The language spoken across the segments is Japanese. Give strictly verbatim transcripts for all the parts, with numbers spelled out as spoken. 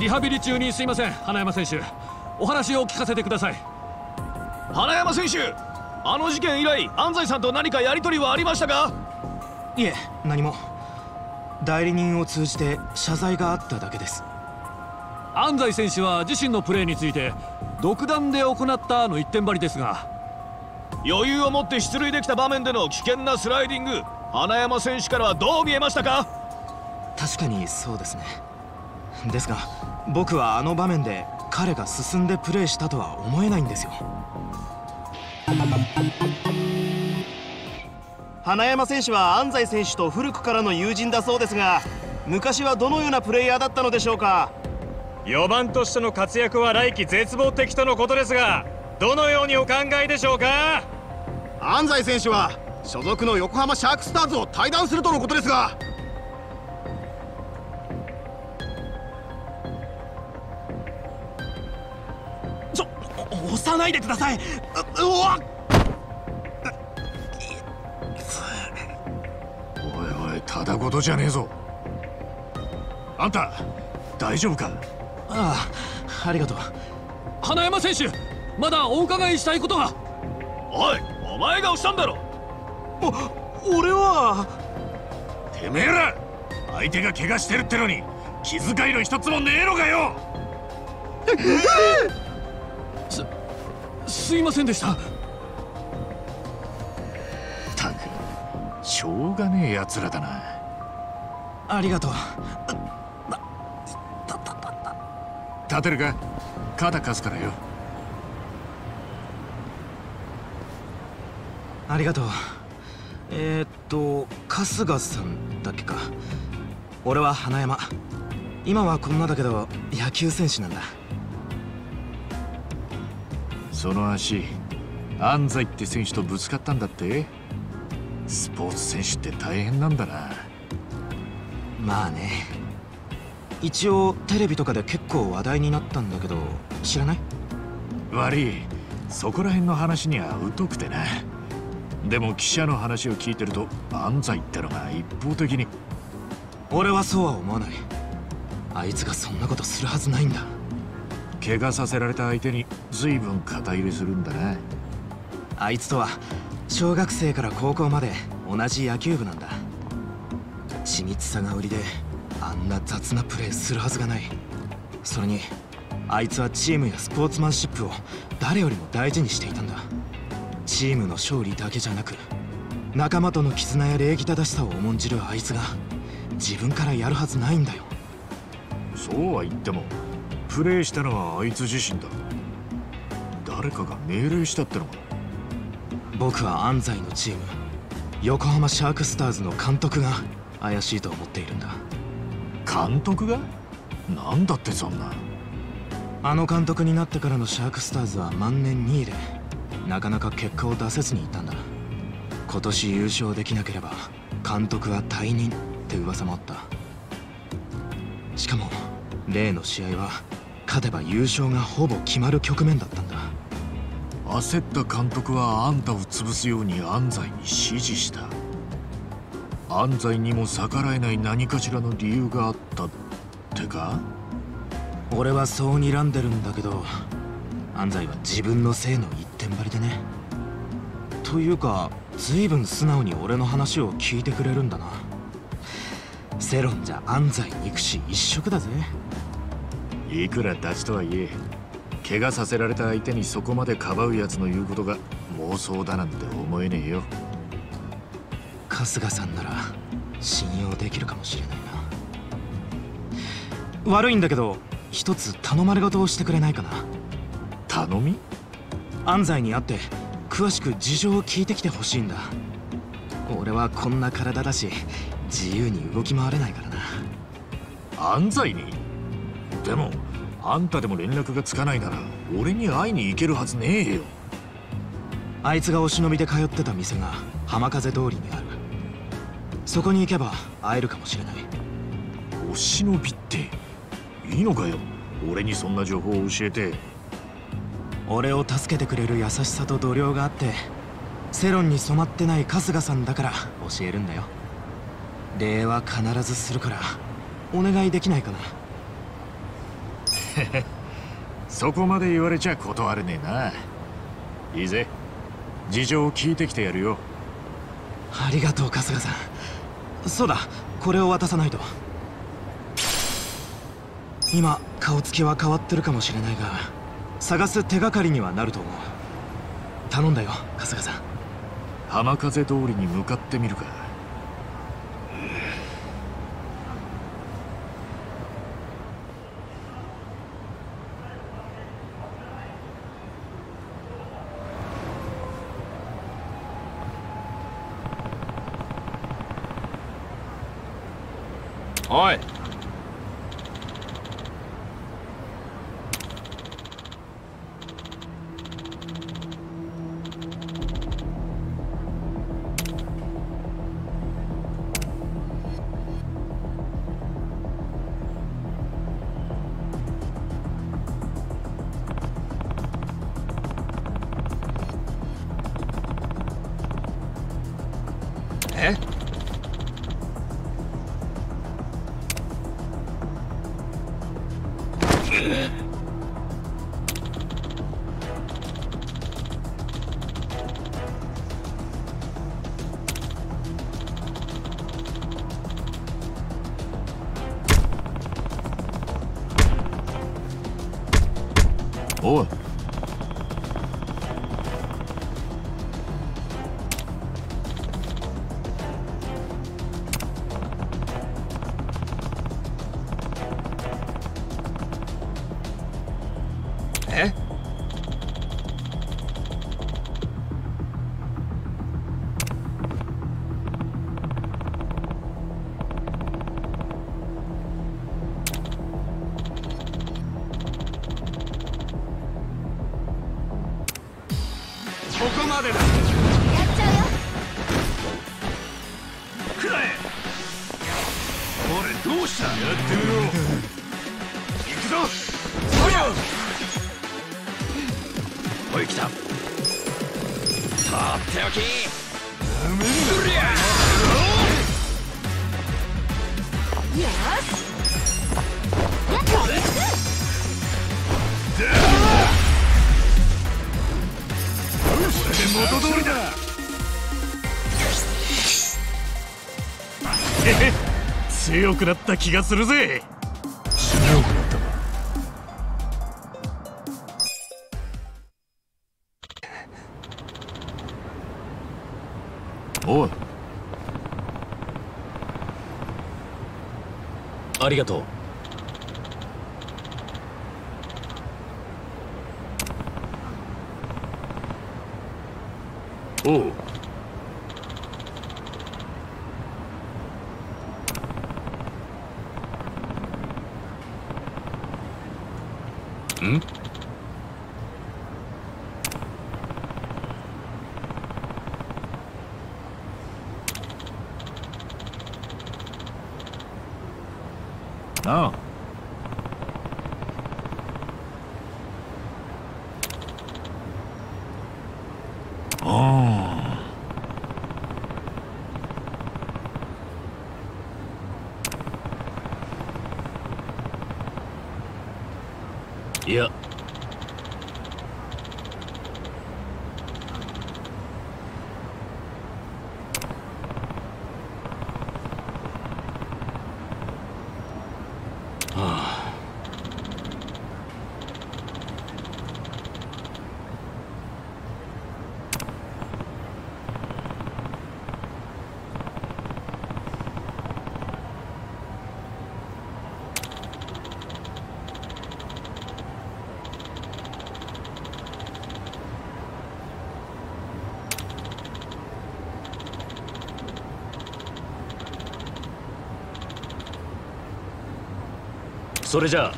リハビリ中にすいません。花山選手、お話を聞かせてください。 花山選手、あの事件以来安西さんと何かやり取りはありましたか？ いえ、何も。代理人を通じて謝罪があっただけです。 安西選手は自身のプレーについて独断で行ったの一点張りですが、 余裕を持って出塁できた場面での危険なスライディング、花山選手からはどう見えましたか？ 確かにそうですね。ですが僕はあの場面で彼が進んでプレーしたとは思えないんですよ。 花山選手は安西選手と古くからの友人だそうですが、昔はどのようなプレイヤーだったのでしょうか？ よばんとしての活躍は来季絶望的とのことですが、どのようにお考えでしょうか？ 安西選手は所属の横浜シャークスターズを退団するとのことですが。 ちょ、押さないでください。うわっ、 おいおい、ただごとじゃねえぞ。あんた大丈夫か？ ああ、ありがとう。 花山選手、まだお伺いしたいことが。 おい、お前が押したんだろ。 お、俺は。 てめえら、相手が怪我してるってのに気遣いの一つもねえのかよ。 す、すいませんでした。 たく、しょうがねえやつらだな。 ありがとう。 立てるか？肩貸すからよ。 ありがとう。えー、っと春日さんだっけか。俺は花山。今はこんなだけど野球選手なんだ。 その足、安西って選手とぶつかったんだって？スポーツ選手って大変なんだな。 まあね。一応テレビとかで結構話題になったんだけど、知らない？ 悪い、そこら辺の話には疎くてな。でも記者の話を聞いてると安西ってのが一方的に。 俺はそうは思わない。あいつがそんなことするはずないんだ。 怪我させられた相手に随分肩入れするんだな。 あいつとは小学生から高校まで同じ野球部なんだ。緻密さが売りであんな雑なプレーするはずがない。それにあいつはチームやスポーツマンシップを誰よりも大事にしていたんだ。チームの勝利だけじゃなく、仲間との絆や礼儀正しさを重んじるあいつが自分からやるはずないんだよ。 そうは言ってもプレーしたのはあいつ自身だ。誰かが命令したってのか？ 僕は安西のチーム横浜シャークスターズの監督が怪しいと思っているんだ。 監督が？なんだってそんな。 あの監督になってからのシャークスターズは万年にいでなかなか結果を出せずにいたんだ。今年優勝できなければ監督は退任って噂もあった。しかも例の試合は勝てば優勝がほぼ決まる局面だったんだ。 焦った監督はあんたを潰すように安西に指示した。安西にも逆らえない何かしらの理由があったってか？ 俺はそう睨んでるんだけど、安西は自分のせいの一点張りでね。というか随分素直に俺の話を聞いてくれるんだな。世論じゃ安西憎し一色だぜ。 いくらダチとはいえ、怪我させられた相手にそこまでかばうやつの言うことが妄想だなんて思えねえよ。 春日さんなら信用できるかもしれないな。悪いんだけど一つ頼まれ事をしてくれないかな。 頼み？ 安西に会って詳しく事情を聞いてきてほしいんだ。俺はこんな体だし自由に動き回れないからな。 安西に？でもあんたでも連絡がつかないなら俺に会いに行けるはずねえよ。 あいつがお忍びで通ってた店が浜風通りにある。そこに行けば会えるかもしれない。 お忍びっていいのかよ、俺にそんな情報を教えて。 俺を助けてくれる優しさと度量があって世論に染まってない春日さんだから教えるんだよ。礼は必ずするからお願いできないかな。 そこまで言われちゃ断れねえな。いいぜ、事情を聞いてきてやるよ。 ありがとう春日さん。そうだ、これを渡さないと。今顔つきは変わってるかもしれないが、探す手がかりにはなると思う。頼んだよ春日さん。 浜風通りに向かってみるか。 おい、え？ おい、 え？ ここまでだ。 やっちゃうよ。 くらえ。俺どうした？やってみろ。行くぞ。そりゃ。おい、来た。とっておき。そりゃ。 よし。やった。 元通りだ。強くなった気がするぜ。強くなったか。おい、 ありがとう。 おう。 ん？ ああ。ああ。いや。それじゃあ。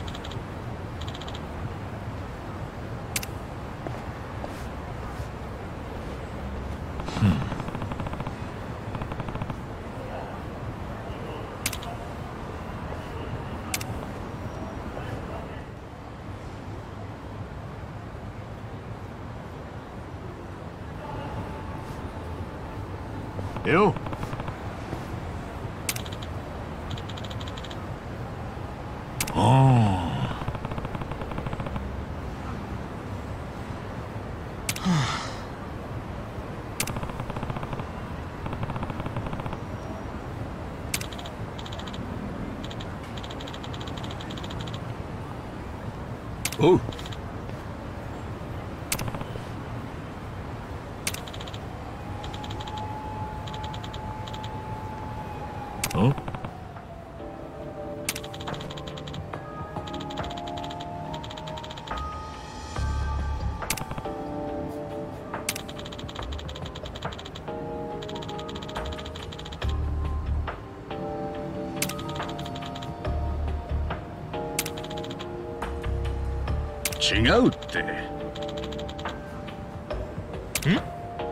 よ。ああ。 おう。 ん？ 違うって。 ん？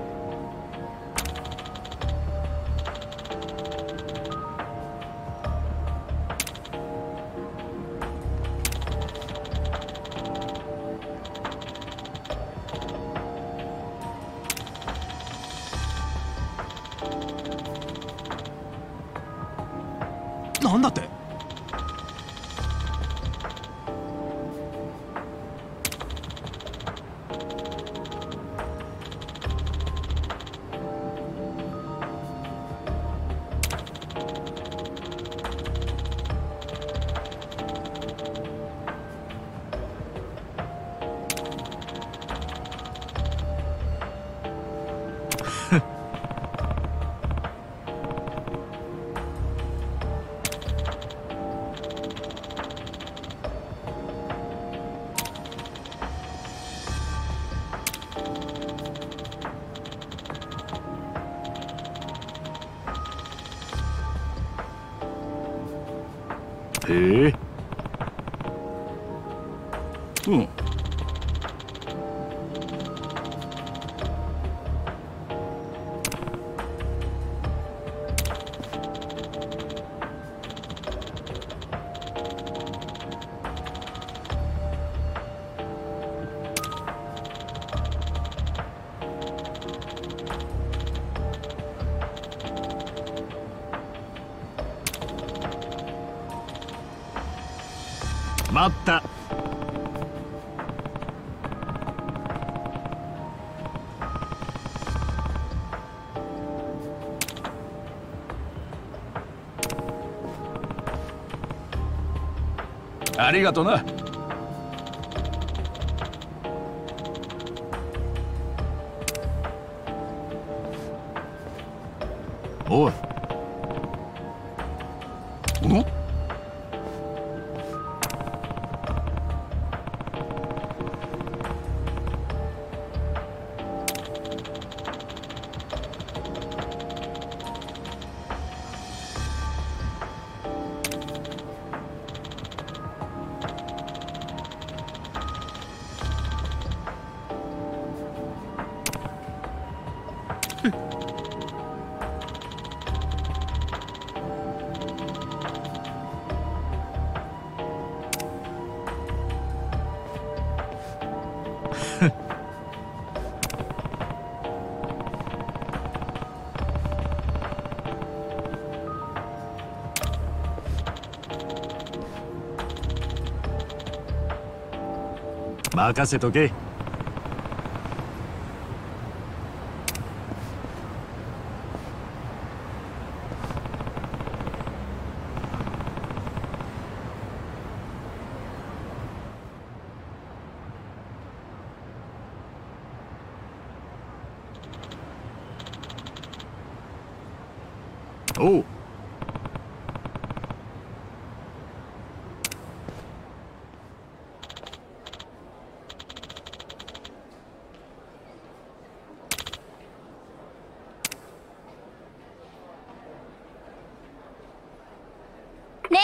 なんだって？ へえ。 うん。 待った。 ありがとな。 おい。 お？ 任せとけ。おう。 ね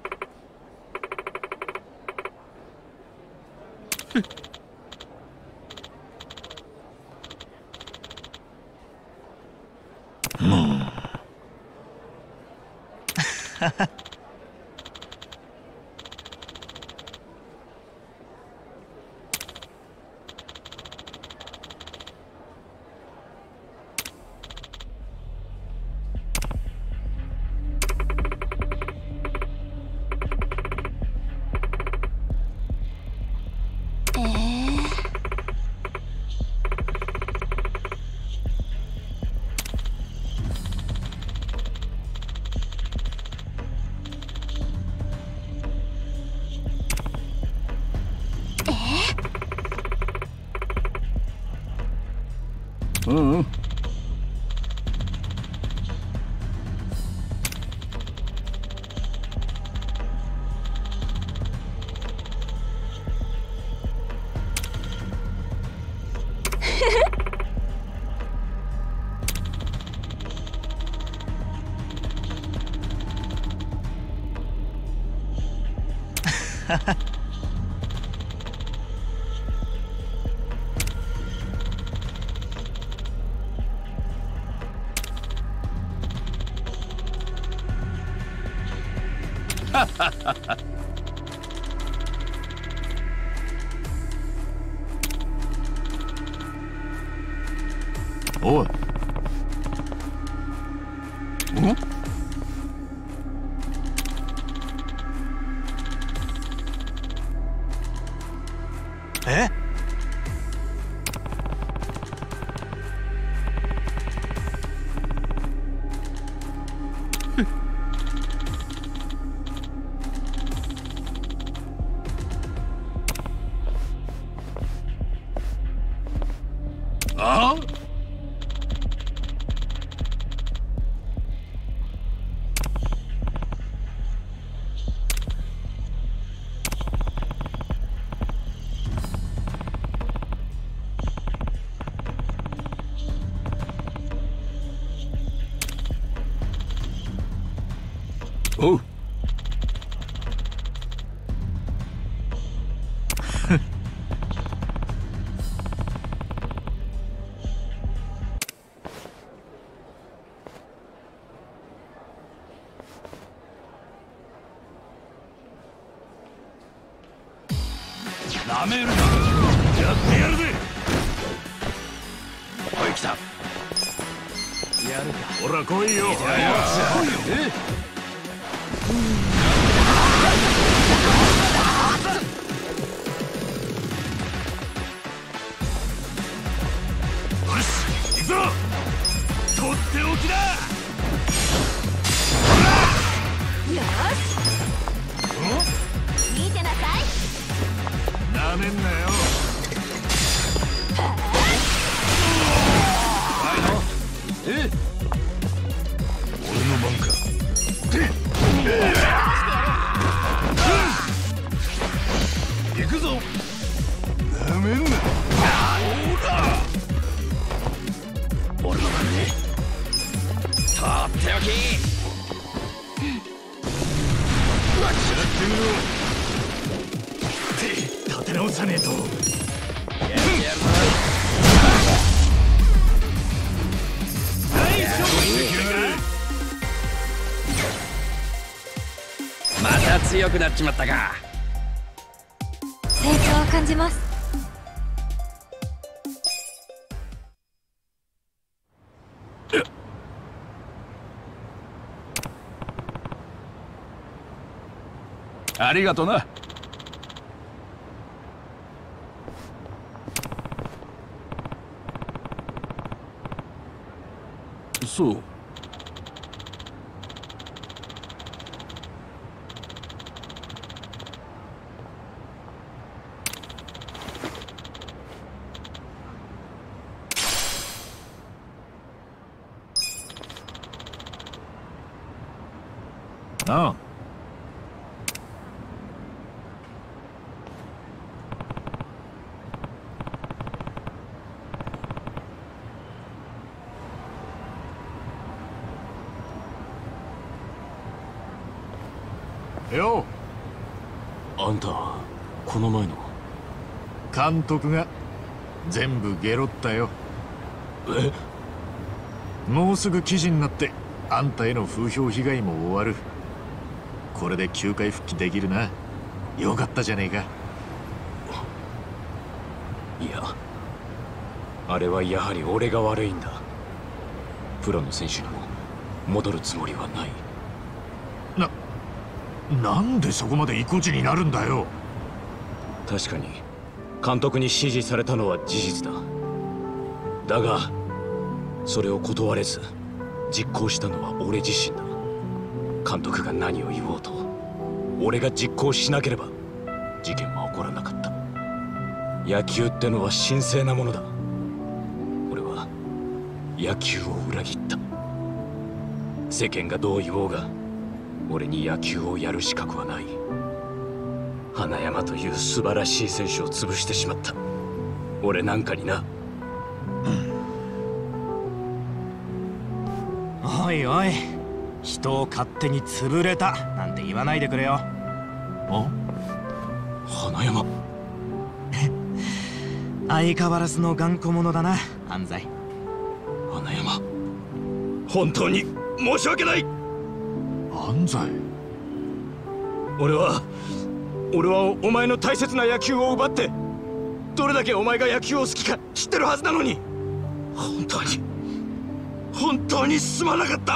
え。えーおい。 え？ ああ？ おう。なめるな。やってやるぜ。おい来た。やるか。 ほら来いよ。 えとっておきだ。 よし見てなさい。 なめんなよ。 え俺の番か。行くぞ。なめんな。 俺の番ね。とっておき。 立て直さねえと。 また強くなっちまったか。 成長を感じます。 ありがとな。そう。 ああ。よあんたこの前の監督が全部ゲロったよ。 えもうすぐ記事になってあんたへの風評被害も終わる。これで球界復帰できるな。よかったじゃねえか。 いや、あれはやはり俺が悪いんだ。プロの選手にも戻るつもりはない。 な、なんでそこまで意固地になるんだよ。 確かに監督に指示されたのは事実だ。だがそれを断れず実行したのは俺自身だ。監督が何を言おうと俺が実行しなければ事件は起こらなかった。野球ってのは神聖なものだ。俺は野球を裏切った。世間がどう言おうが俺に野球をやる資格はない。花山という素晴らしい選手を潰してしまった。俺なんかにな。 おいおい、人を勝手に潰れたなんて言わないでくれよ。 あ？ 花山。 相変わらずの頑固者だな、安西。 花山、本当に申し訳ない。 安西。 俺は俺はお前の大切な野球を奪ってどれだけお前が野球を好きか知ってるはずなのに、本当に本当にすまなかった。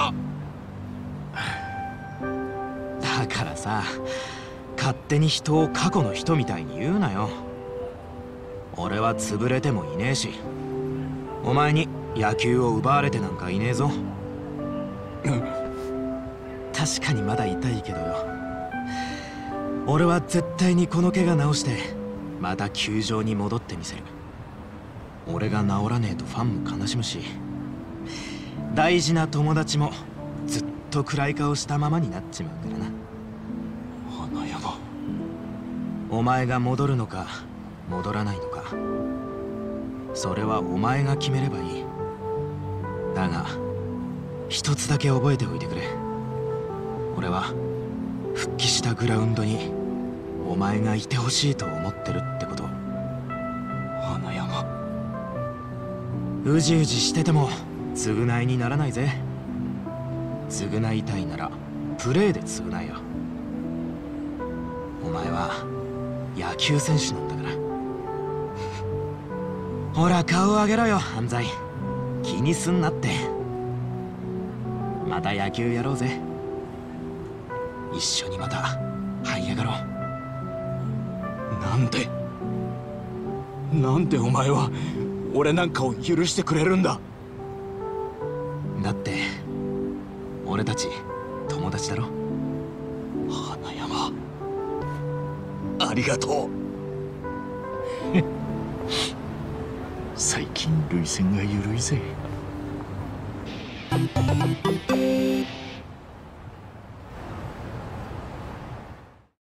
だからさ、勝手に人を過去の人みたいに言うなよ。俺は潰れてもいねえし、お前に野球を奪われてなんかいねえぞ。確かにまだ痛いけどよ、俺は絶対にこの怪我治してまた球場に戻ってみせる。俺が治らねえとファンも悲しむし、大事な友達もずっと暗い顔したままになっちまうからな。 花山、 お前が戻るのか戻らないのか、それはお前が決めればいい。だが一つだけ覚えておいてくれ。俺は復帰したグラウンドにお前がいてほしいと思ってるってこと。 花山、 うじうじしてても償いにならないぜ。償いたいならプレーで償いよ。お前は野球選手なんだから。ほら顔を上げろよ安西、気にすんなって。また野球やろうぜ。一緒にまた這い上がろう。 なんでなんでお前は俺なんかを許してくれるんだ。 だって俺たち友達だろ。 花山、ありがとう。 最近涙腺が緩いぜ。